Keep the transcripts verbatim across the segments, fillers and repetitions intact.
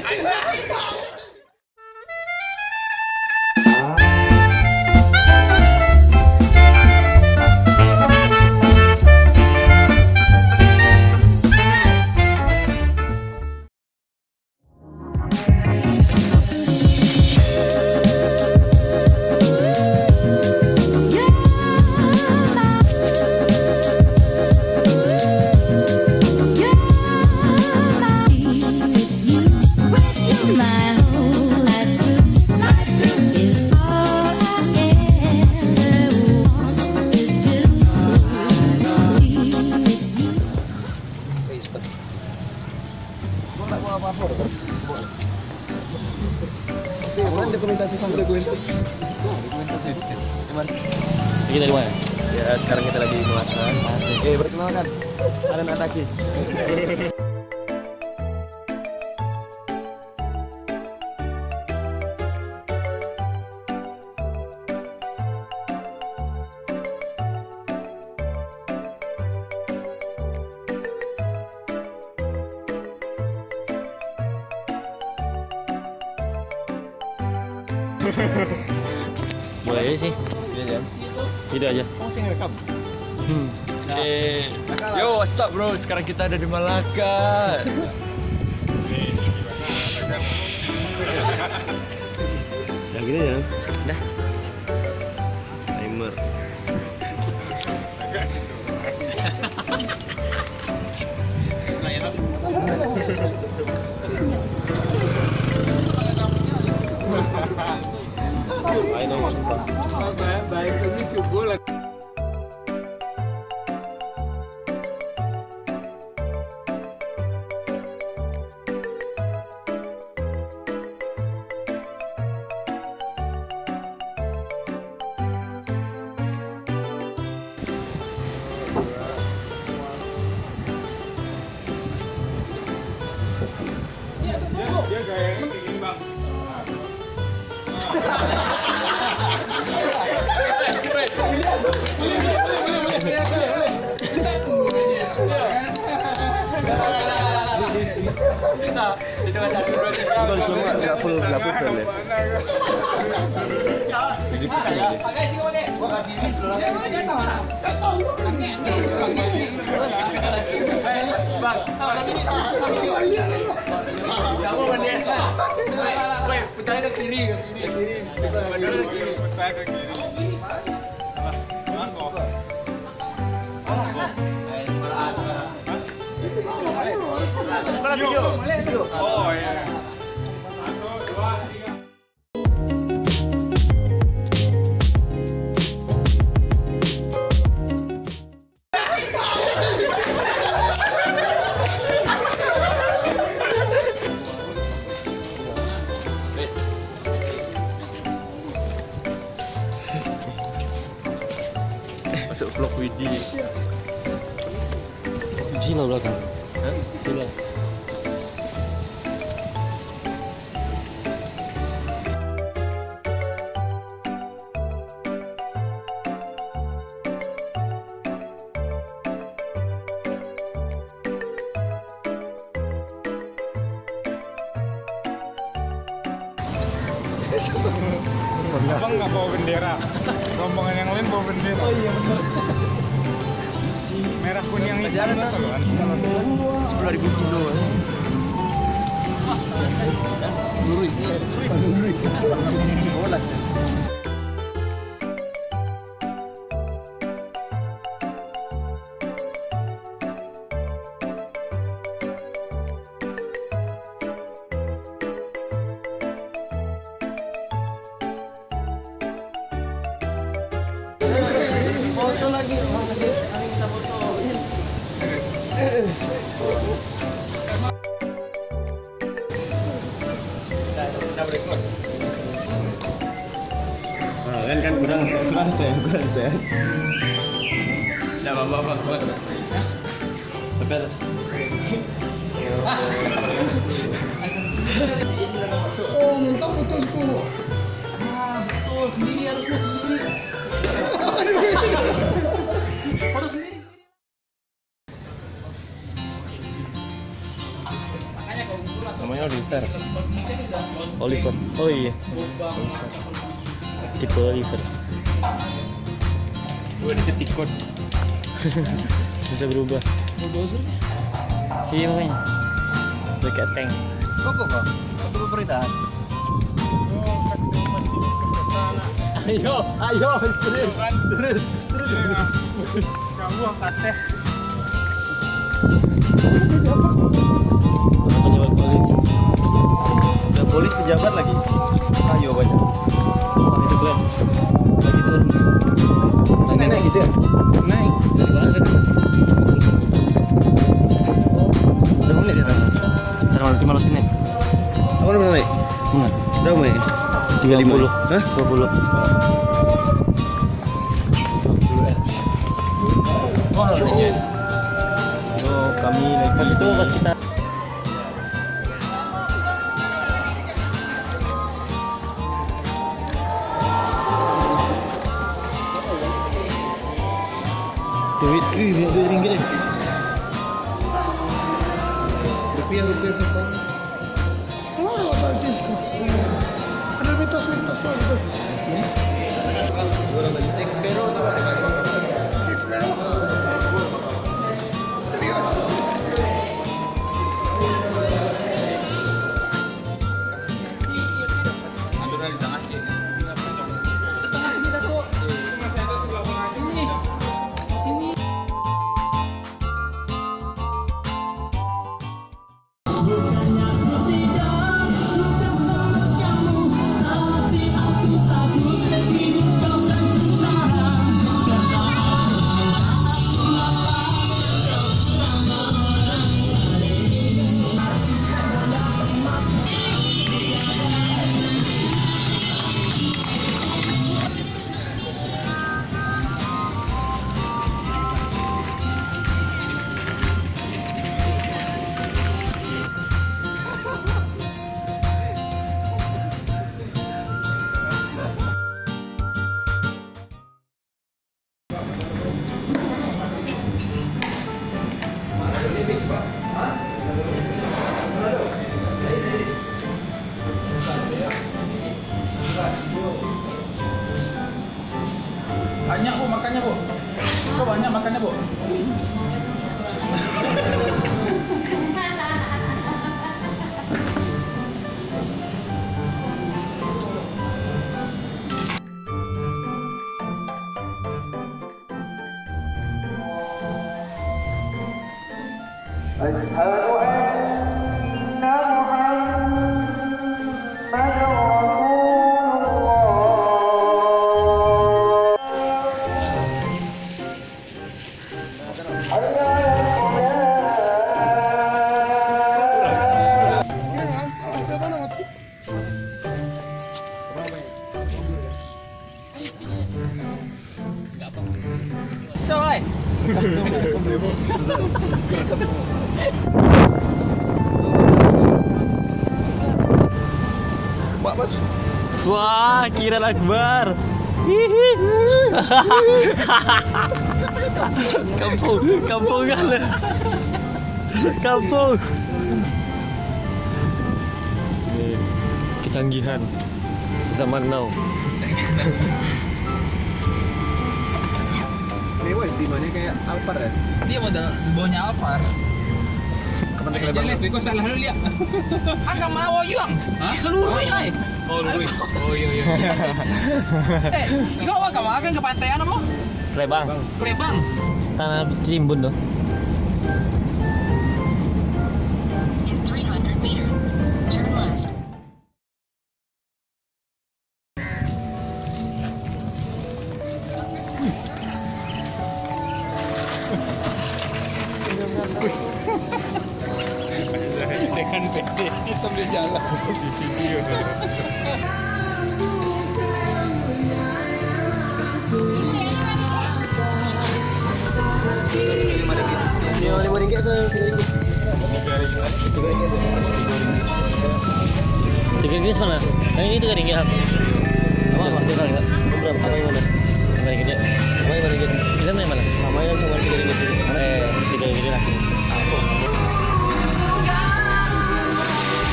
Kita di mana? Ya, sekarang kita lagi makan. Oke, perkenalkan. Ada Nataki. Mulai aja sih. Iya, ya. Gitu aja. Kamu sih ngerekam. Hmm. Eh, yo, what's up bro? Sekarang kita ada di Malaka. Ya gitu ya. Dah. Timer. Ayo dong, baik ini coba. Dia gayanya kayak gini bang. Kalau semua nggak full nggak full ya. Jadi putih aja. Woi, pecahnya ke kiri, ke kiri. Pecahnya ke kiri. Pecahnya ke kiri. Oh ya. Satu, dua, tiga. Masuk vlog Widi. Sila belakang. Hah? Sila. Abang nggak bawa bendera, rombongan yang lain bawa bendera. Oh iya benar. Merah kuning yang hitam itu kan? Sepuluh ribu kilo. Lurus. Boleh. Foto lagi, foto lagi, kita fotoin. Kita berikut. Nah, kan kan kurang kurang teh, kurang teh. Tidak apa-apa, buat. Betul. Oh, mentang putusku. Nah, betul sendiri harusnya sendiri. Harus sendiri. Makanya kalau Namanya Oliver. Oliver. Oh iya. Tipe Oliver. Gue dicetik code. Bisa berubah. Bulldozer. Iya makanya. Udah kayak tank. Kok kok kok? Satu pemerintahan. Ayo, ayo, terus, terus, terus. Kamu angkatnya. Pejabat polis. Udah polis pejabat lagi. Ayo banyak. Wah itu keren. Lagi turun. Naik naik gitu ya? Naik. Dari bawah ke atas. Udah mulai di atas. Sekarang lima ratus menit. Apa udah mulai? Mulai. Udah mulai. Tiga puluh. Hah? Dua puluh. Oh, kami naik pas itu pas kita duit, wih, duit ringgit deh. Rupiah rupiah tuh. Oh, tadi sih. Ada mitos mitos lagi tuh. Expero atau apa? Expero. Serius. Alurnya di tengah sih. Di tengah sini tuh. Ini. Ini. Banyak bu makannya bu. Kok banyak makannya bu? Coy. Wah, kira Akbar. Kampung, kampungan. Kampung. Nih, kecanggihan zaman now. Ini wes di mana kayak Alphard ya? Dia modal bawahnya Alphard. Kepenting Jangan lihat, kok salah lu lihat. Agak mau yang. Hah? Keluru ya. Oh, luru. Oh iya iya. Eh, kau agak makan ke pantai apa? Plebang. Plebang. Tanah Timbun tuh. In three hundred meters, turn left. Dengan P D sambil jalan di video. Lima lima ringgit tuh, tiga ringgit. Tiga ringgit. Tiga ringgit mana? Yang ini tiga ringgit. Apa apa? Tiga ringgit. Berapa? Apa yang mana? Tiga ringgit. Apa yang ringgit? Kita yang mana? Sama yang cuma tiga ringgit. Eh, tiga ringgit lah.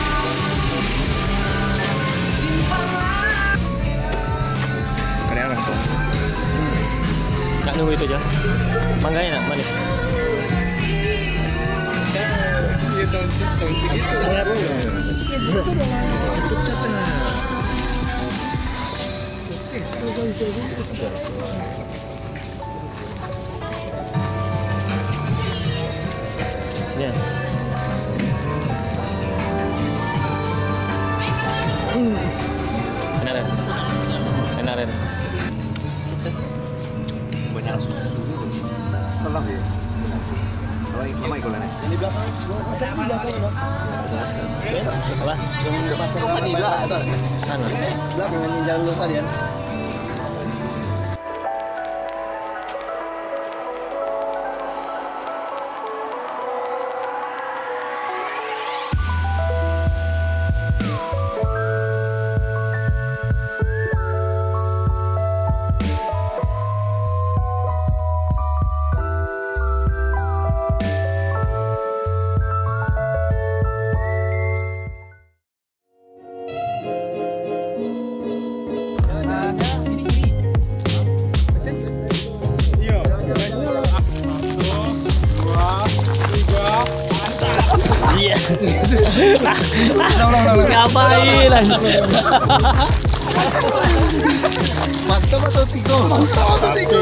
itu aja. Mangganya enak, manis. Sini. Enak kan? Enak kan? Banyak susu. Lelah ya. Kalau lama ikut lanes. Ini belakang. Apa? Kan di belakang. Sana. Belakang yang jalan lurus tadi kan. Iya. Ngapain? Mantap atau tiga? Mantap atau tiga?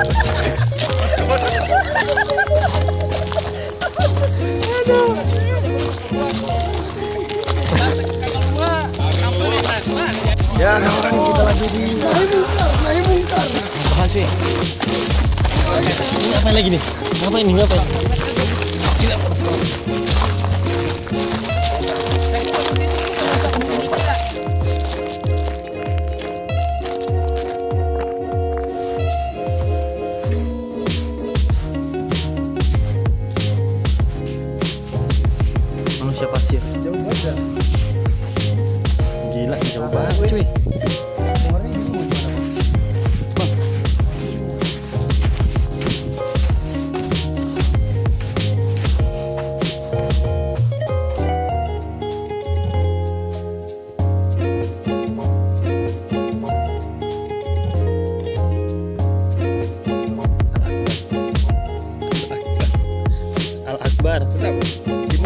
Ya, kita lagi di Naik Mungkar, Naik Mungkar. Makasih. Ngapain lagi nih? Ngapain nih? Ngapain? Manusia pasir. Jauh banget. Gila, jauh banget cuy. Al Akbar.